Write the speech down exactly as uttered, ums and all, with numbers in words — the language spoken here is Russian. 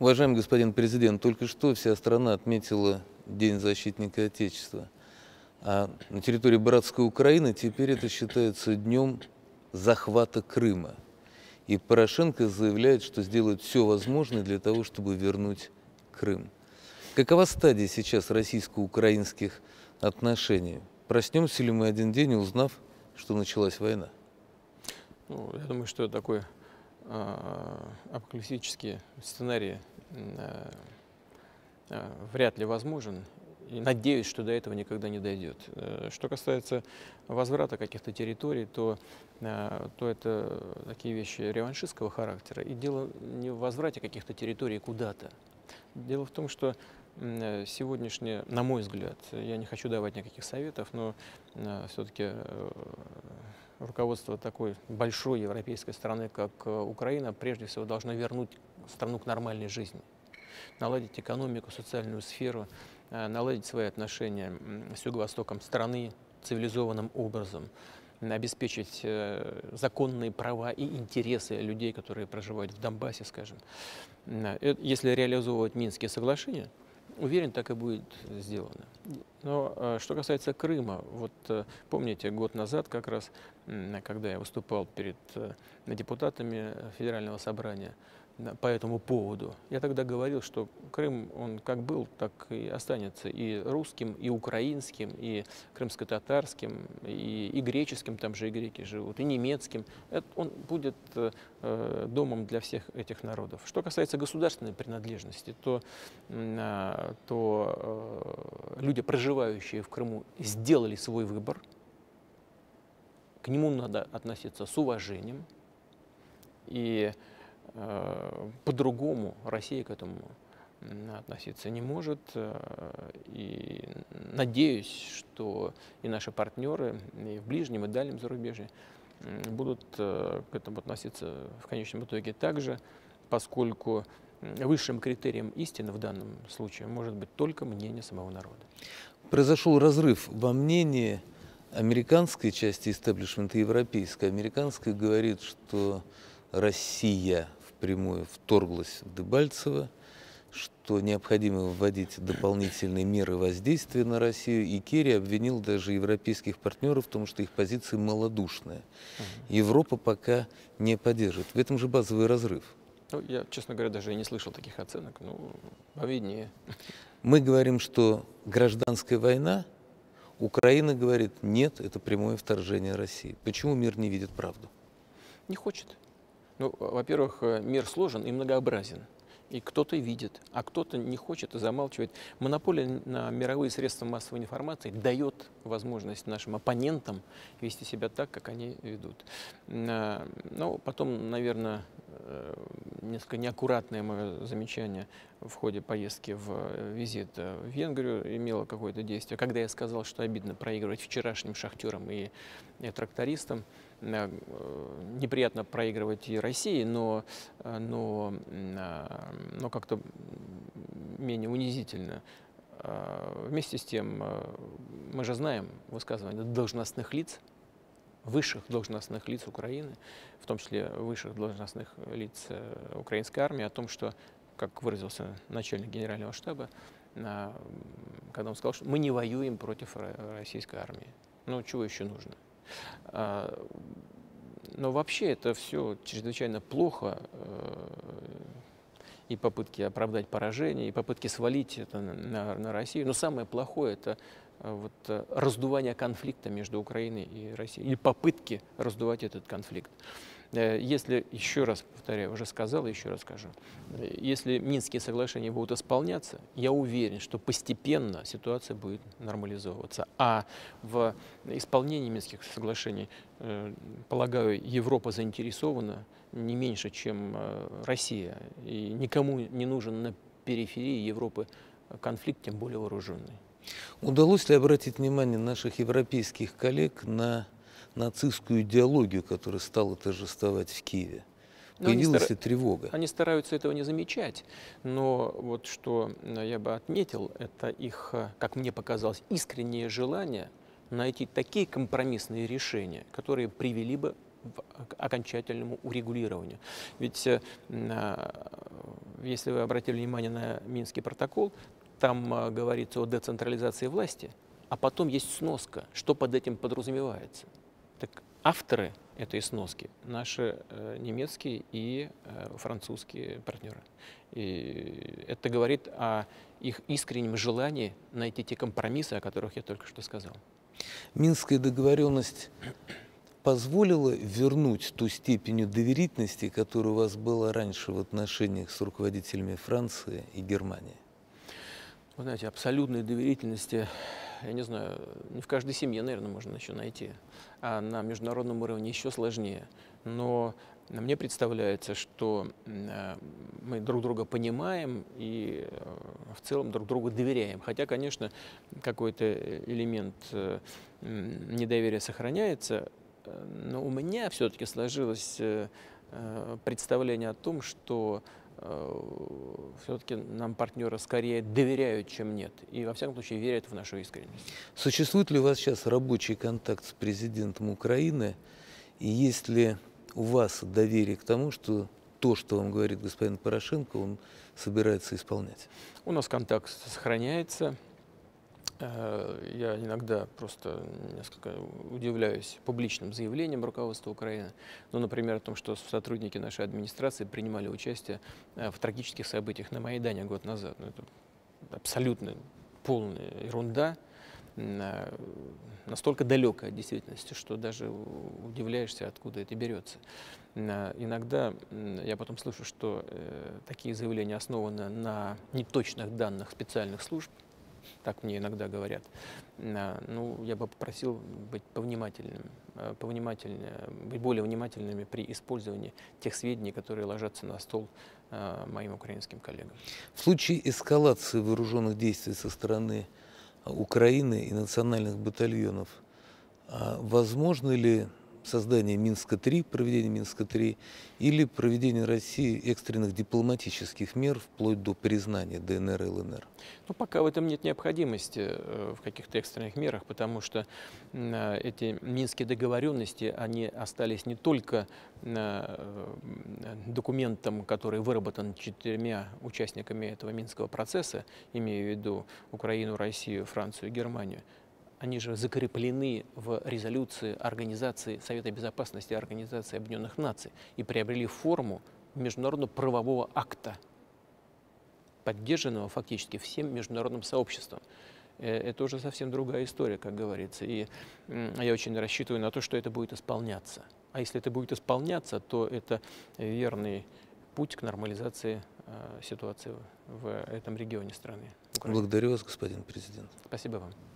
Уважаемый господин президент, только что вся страна отметила День защитника Отечества. А на территории братской Украины теперь это считается днем захвата Крыма. И Порошенко заявляет, что сделает все возможное для того, чтобы вернуть Крым. Какова стадия сейчас российско-украинских отношений? Проснемся ли мы один день, узнав, что началась война? Ну, я думаю, что такой э, апокалиптический сценарий э, э, вряд ли возможен. И надеюсь, что до этого никогда не дойдет. Что касается возврата каких-то территорий, то, то это такие вещи реваншистского характера. И дело не в возврате каких-то территорий куда-то. Дело в том, что сегодняшнее, на мой взгляд, я не хочу давать никаких советов, но все-таки руководство такой большой европейской страны, как Украина, прежде всего должно вернуть страну к нормальной жизни, наладить экономику, социальную сферу, наладить свои отношения с юго-востоком страны цивилизованным образом, обеспечить законные права и интересы людей, которые проживают в Донбассе, скажем. Если реализовывать Минские соглашения, уверен, так и будет сделано. Но что касается Крыма, вот помните, год назад как раз, когда я выступал перед депутатами Федерального собрания по этому поводу, я тогда говорил, что Крым, он как был, так и останется и русским, и украинским, и крымско-татарским, и, и греческим, там же и греки живут, и немецким. Это, он будет э, домом для всех этих народов. Что касается государственной принадлежности, то, э, то э, люди, проживающие в Крыму, сделали свой выбор. К нему надо относиться с уважением. И по-другому Россия к этому относиться не может. И надеюсь, что и наши партнеры и в ближнем, и дальнем зарубежье будут к этому относиться в конечном итоге также, поскольку высшим критерием истины в данном случае может быть только мнение самого народа. Произошел разрыв во мнении американской части истеблишмента и европейской. Американская говорит, что Россия впрямую вторглась в Дебальцево, что необходимо вводить дополнительные меры воздействия на Россию, и Керри обвинил даже европейских партнеров в том, что их позиция малодушная. Uh-huh. Европа пока не поддерживает. В этом же базовый разрыв. Ну, я, честно говоря, даже и не слышал таких оценок, ну, повиднее. Мы говорим, что гражданская война, Украина говорит, нет, это прямое вторжение России. Почему мир не видит правду? Не хочет. Ну, во-первых, мир сложен и многообразен, и кто-то видит, а кто-то не хочет и замалчивает. Монополия на мировые средства массовой информации дает возможность нашим оппонентам вести себя так, как они ведут. Но потом, наверное, несколько неаккуратное мое замечание в ходе поездки в визит в Венгрию имело какое-то действие. Когда я сказал, что обидно проигрывать вчерашним шахтерам и, и трактористам, неприятно проигрывать и России, но, но, но как-то менее унизительно. Вместе с тем, мы же знаем высказывания должностных лиц, высших должностных лиц Украины, в том числе высших должностных лиц украинской армии, о том, что, как выразился начальник генерального штаба, когда он сказал, что мы не воюем против российской армии. Ну, чего еще нужно? Но вообще это все чрезвычайно плохо, и попытки оправдать поражение, и попытки свалить это на, на Россию. Но самое плохое — это вот раздувание конфликта между Украиной и Россией, или попытки раздувать этот конфликт. Если, еще раз повторяю, уже сказал, еще раз скажу, если Минские соглашения будут исполняться, я уверен, что постепенно ситуация будет нормализовываться. А в исполнении Минских соглашений, полагаю, Европа заинтересована не меньше, чем Россия. И никому не нужен на периферии Европы конфликт, тем более вооруженный. Удалось ли обратить внимание наших европейских коллег на нацистскую идеологию, которая стала торжествовать в Киеве? Появилась ли тревога? Они стараются этого не замечать, но вот что я бы отметил, это их, как мне показалось, искреннее желание найти такие компромиссные решения, которые привели бы к окончательному урегулированию. Ведь если вы обратили внимание на Минский протокол, там э, говорится о децентрализации власти, а потом есть сноска, что под этим подразумевается. Так авторы этой сноски — наши э, немецкие и э, французские партнеры. И это говорит о их искреннем желании найти те компромиссы, о которых я только что сказал. Минская договоренность позволила вернуть ту степень доверительности, которая у вас была раньше в отношениях с руководителями Франции и Германии? Вы знаете, абсолютной доверительности, я не знаю, не в каждой семье, наверное, можно еще найти, а на международном уровне еще сложнее. Но мне представляется, что мы друг друга понимаем и в целом друг другу доверяем. Хотя, конечно, какой-то элемент недоверия сохраняется, но у меня все-таки сложилось представление о том, что все-таки нам партнеры скорее доверяют, чем нет. И, во всяком случае, верят в нашу искренность. Существует ли у вас сейчас рабочий контакт с президентом Украины? И есть ли у вас доверие к тому, что то, что вам говорит господин Порошенко, он собирается исполнять? У нас контакт сохраняется. Я иногда просто несколько удивляюсь публичным заявлениям руководства Украины. Ну, например, о том, что сотрудники нашей администрации принимали участие в трагических событиях на Майдане год назад. Ну, это абсолютно полная ерунда, настолько далекая от действительности, что даже удивляешься, откуда это берется. Иногда я потом слышу, что такие заявления основаны на неточных данных специальных служб. Так мне иногда говорят. Ну, я бы попросил быть повнимательным, повнимательнее, быть более внимательными при использовании тех сведений, которые ложатся на стол моим украинским коллегам. В случае эскалации вооруженных действий со стороны Украины и национальных батальонов, возможно ли создание Минска-три, проведение Минска-три, или проведение России экстренных дипломатических мер вплоть до признания ДНР и ЛНР? Ну, пока в этом нет необходимости, в каких-то экстренных мерах, потому что эти минские договоренности, они остались не только документом, который выработан четырьмя участниками этого Минского процесса, имею в виду Украину, Россию, Францию и Германию. Они же закреплены в резолюции Организации Совета Безопасности Организации Объединенных Наций и приобрели форму международно-правового акта, поддержанного фактически всем международным сообществом. Это уже совсем другая история, как говорится. И я очень рассчитываю на то, что это будет исполняться. А если это будет исполняться, то это верный путь к нормализации ситуации в этом регионе страны. Украины. Благодарю вас, господин президент. Спасибо вам.